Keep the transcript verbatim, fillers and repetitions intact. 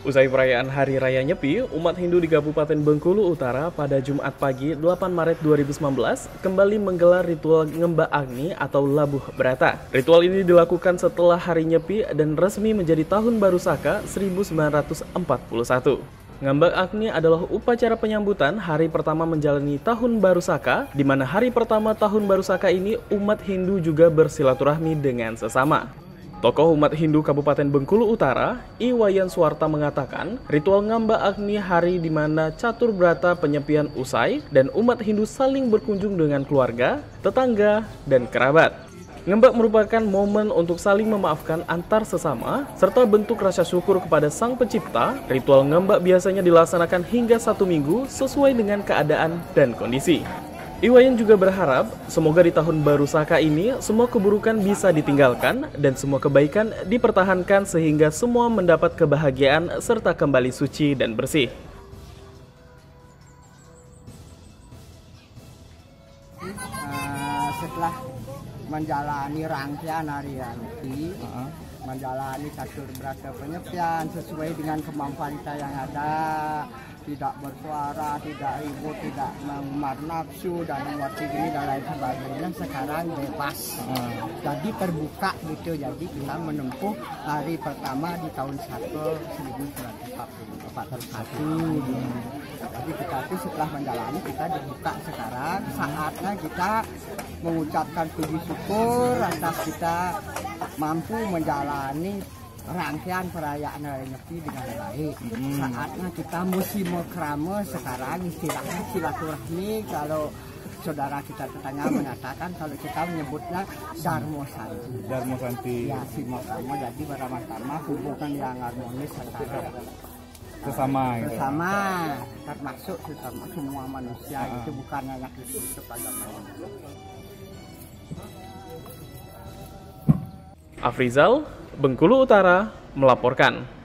Usai perayaan Hari Raya Nyepi, umat Hindu di Kabupaten Bengkulu Utara pada Jumat pagi delapan Maret dua ribu sembilan belas kembali menggelar ritual Ngembak Agni atau Labuh Berata. Ritual ini dilakukan setelah Hari Nyepi dan resmi menjadi Tahun Baru Saka seribu sembilan ratus empat puluh satu. Ngembak Agni adalah upacara penyambutan hari pertama menjalani Tahun Baru Saka, di mana hari pertama Tahun Baru Saka ini umat Hindu juga bersilaturahmi dengan sesama. Tokoh umat Hindu Kabupaten Bengkulu Utara, I Wayan Suwarta mengatakan, ritual Ngembak Agni hari di mana catur berata penyepian usai dan umat Hindu saling berkunjung dengan keluarga, tetangga, dan kerabat. Ngembak merupakan momen untuk saling memaafkan antar sesama, serta bentuk rasa syukur kepada Sang Pencipta. Ritual Ngembak biasanya dilaksanakan hingga satu minggu sesuai dengan keadaan dan kondisi. Iwayan juga berharap semoga di Tahun Baru Saka ini semua keburukan bisa ditinggalkan dan semua kebaikan dipertahankan sehingga semua mendapat kebahagiaan serta kembali suci dan bersih. Uh, setelah menjalani rangkaian hari Nyepi, uh-huh. menjalani catur berata penyepian sesuai dengan kemampuan kita yang ada, tidak bersuara, tidak ribut, tidak mengumar nafsu dan emosi ini dan lain sebagainya. Sekarang bebas, uh. jadi terbuka gitu. Jadi kita menempuh hari pertama di tahun satu seribu sembilan ratus empat puluh satu. Jadi kita itu setelah menjalani kita dibuka sekarang, saatnya kita mengucapkan puji syukur atas kita mampu menjalani rangkaian perayaan Hari Nyepi dengan baik. Hmm. Saatnya kita musim krama sekarang, istilahnya silaturahmi. Kalau saudara kita tetangga mengatakan, kalau kita menyebutnya Darmo Santi. Darmo Santi. Ya, simokrama. Jadi bersama-sama hubungan yang harmonis antara sesama. Sesama, termasuk sesama semua manusia. Ah. Itu bukan hanya Kristus agama. Afrizal, Bengkulu Utara, melaporkan.